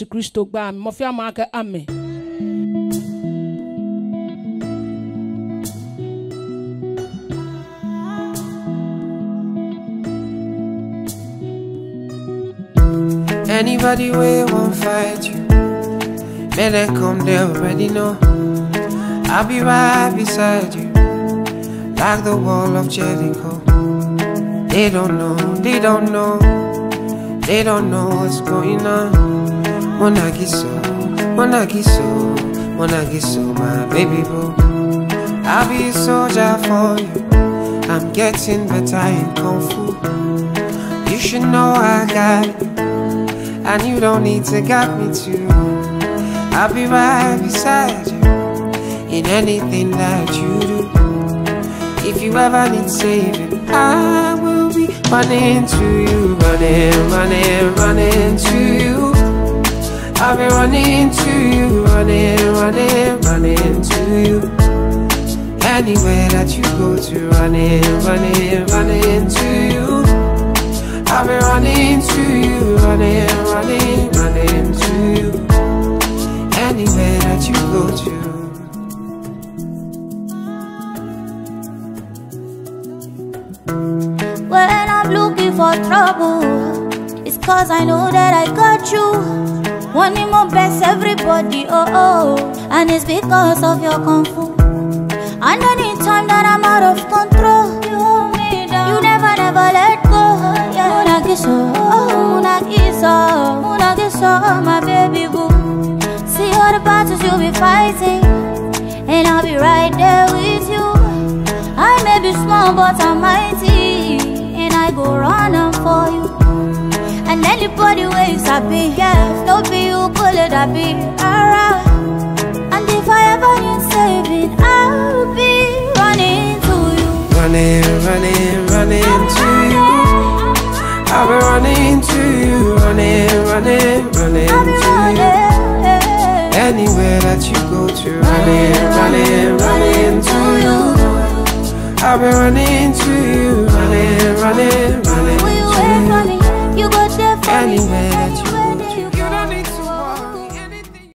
Yesu Kristo gba mi mo fi amaka amen. Anybody way won't fight you, may they come, they already know. I'll be right beside you, like the wall of Jericho. They don't know, they don't know, they don't know what's going on. Monagiso, Monagiso, Monagiso, my baby boo. I'll be a soldier for you, I'm getting better in Kung Fu. You should know I got it, and you don't need to guide me too. I'll be right beside you in anything that you do. If you ever need saving, I will be running to you, running, running, running to you. I'll be running to you, running, running, running to you. Anywhere that you go to, running, running, running to you. I'll be running to you, running, running, running to you. Anywhere that you go to. When I'm looking for trouble, it's cause I know that I got you. Wanting my best, everybody, oh oh. And it's because of your Kung Fu. And anytime that I'm out of control, you hold me down, you never, never let go. Yeah. Munagiso, Munagiso, Munagiso, my baby boo. See all the battles you'll be fighting, and I'll be right there with you. I may be small but I'm mighty, and I go running for you. And anybody ways I be, yeah, don't be you, pull it, I be alright. And if I ever need saving, I'll be running to you. Running, running, running to you. I'll be running to you, running, running, running to you. Anywhere that you go to, running, running, running to you. I'll be running to you, running, running, running to you. You go there for me. Anywhere